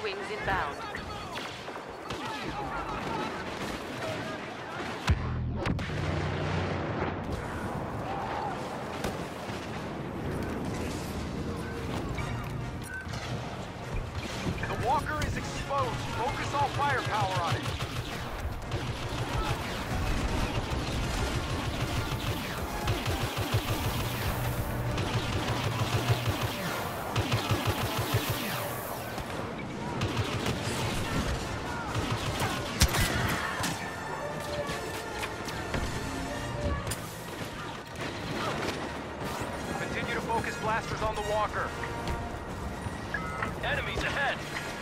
Y-wings inbound. The walker is exposed. Focus all firepower on it. Continue to focus blasters on the walker. Enemies ahead!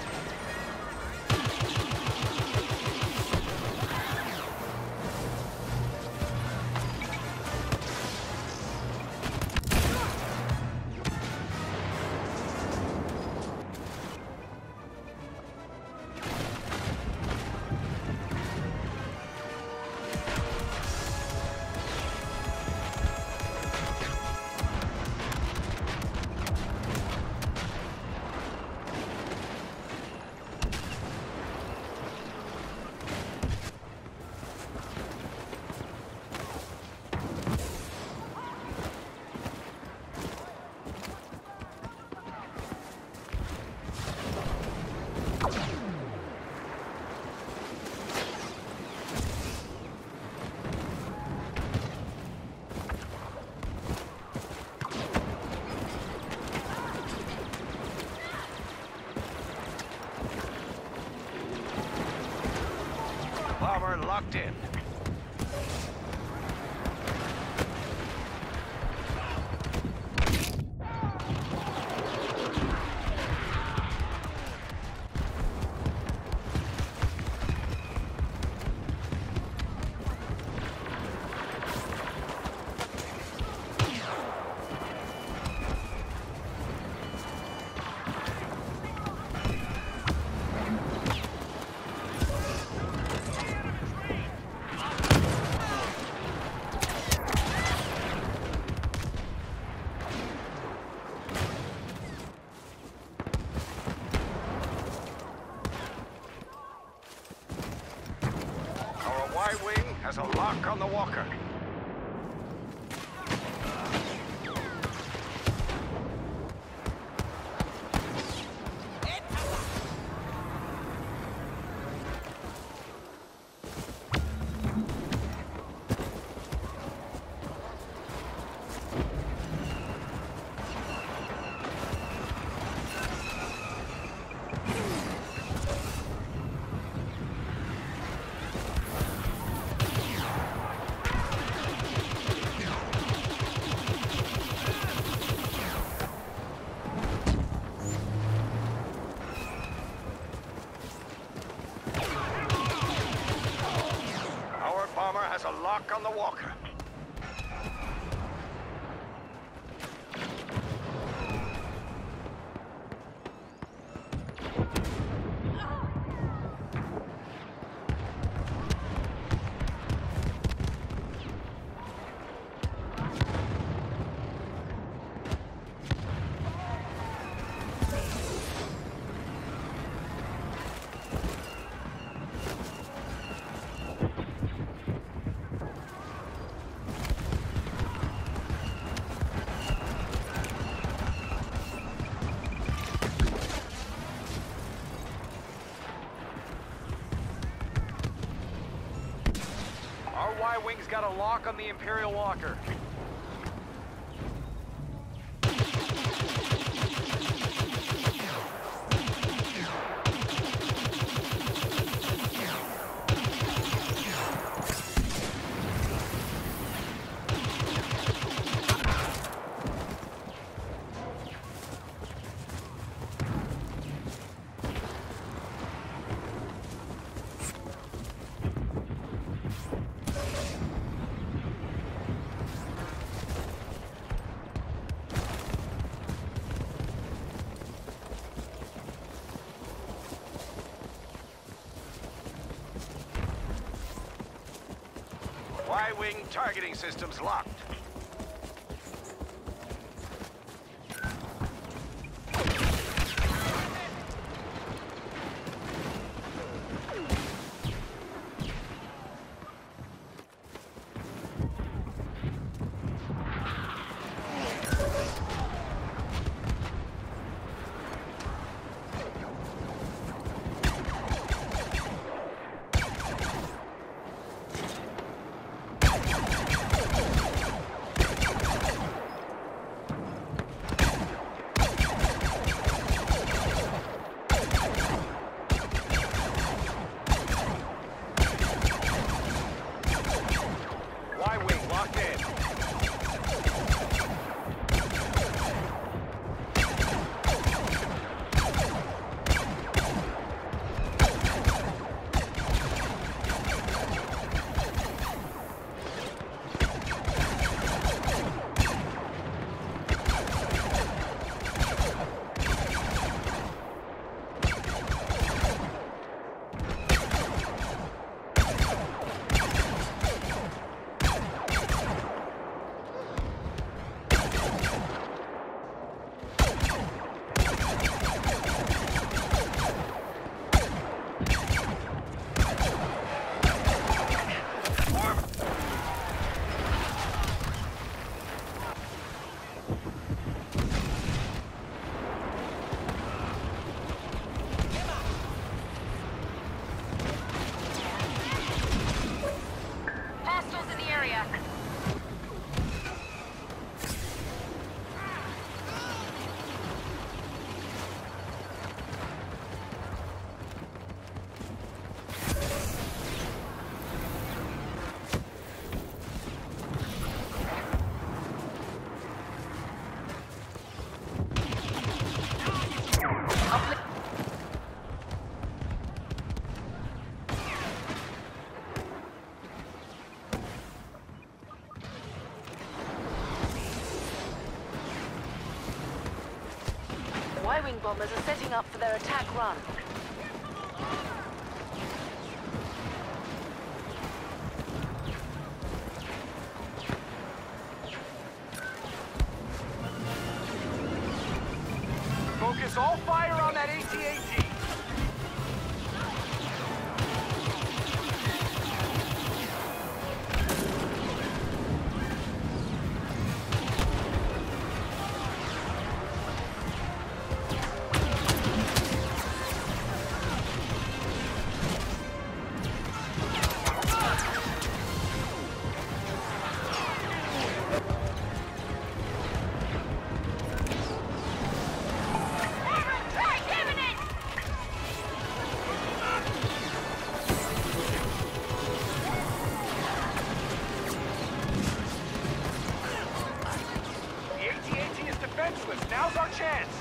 Bomber locked in. Y-wing has a lock on the walker. Bomber has a lock on the walker. Our Y-wing's got a lock on the Imperial walker. Y-wing targeting systems locked. Y-wing bombers are setting up for their attack run. Focus all fire on that AT-AT. Now's our chance!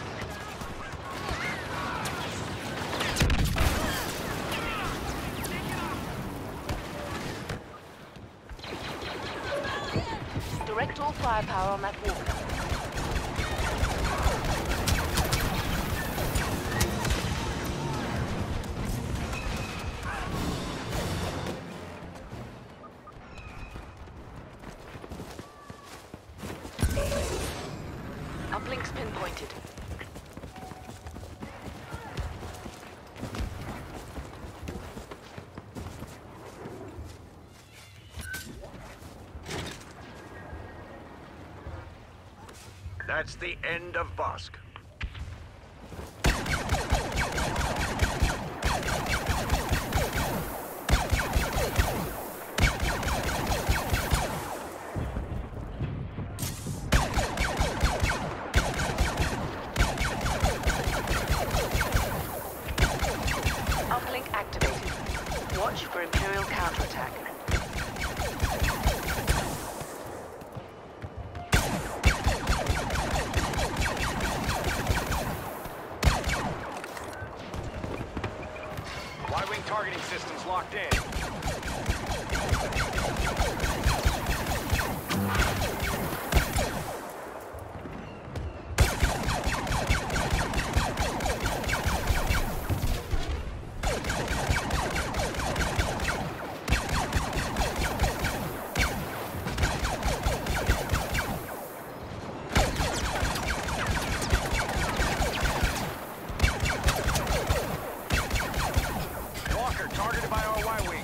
Direct all firepower on that walker. Uplinks pinpointed. That's the end of Bossk. Uplink activated. Watch for Imperial counterattack. Y-wing targeting systems locked in. Targeted by our Y-wing.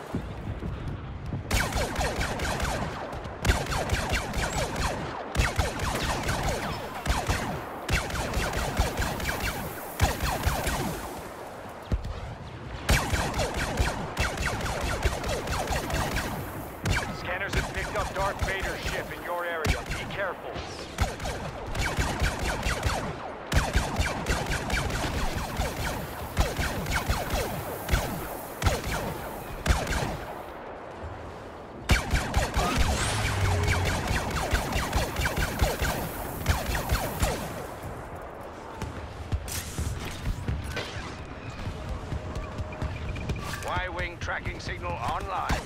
Scanners have picked up Darth Vader's ship in your area. Be careful. Y-wing tracking signal online.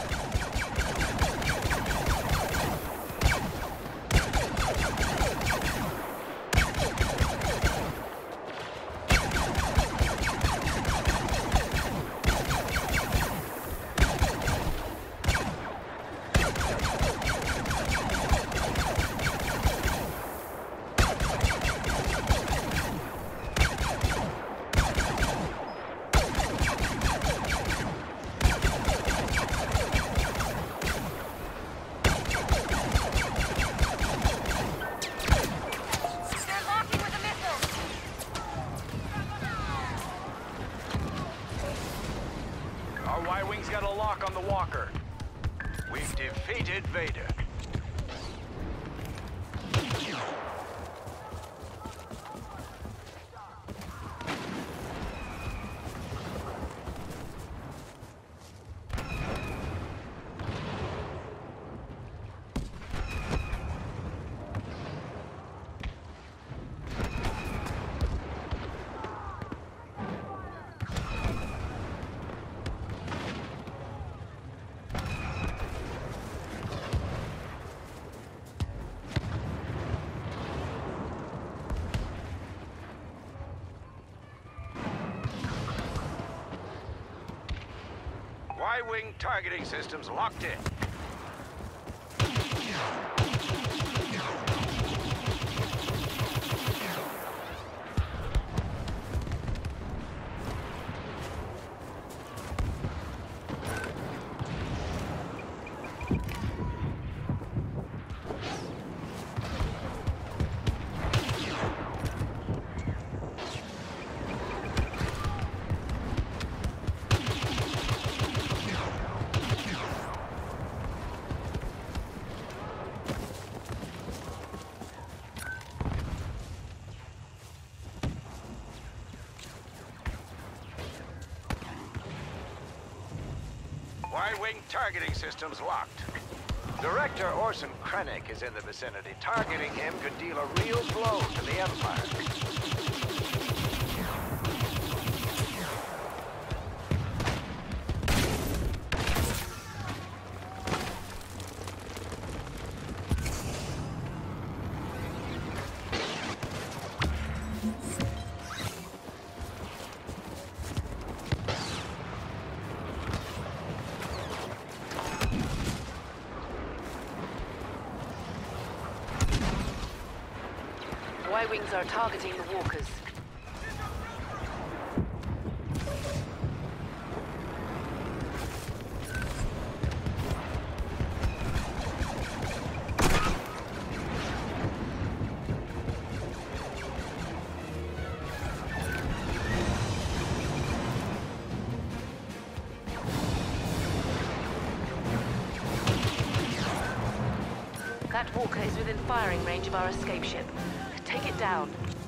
Our Y-wing's got a lock on the walker. We've defeated Vader. Y-wing targeting systems locked in. Y-wing targeting systems locked. Director Orson Krennic is in the vicinity. Targeting him could deal a real blow to the Empire. Y-wings are targeting the walkers. That walker is within firing range of our escape ship. Take it down.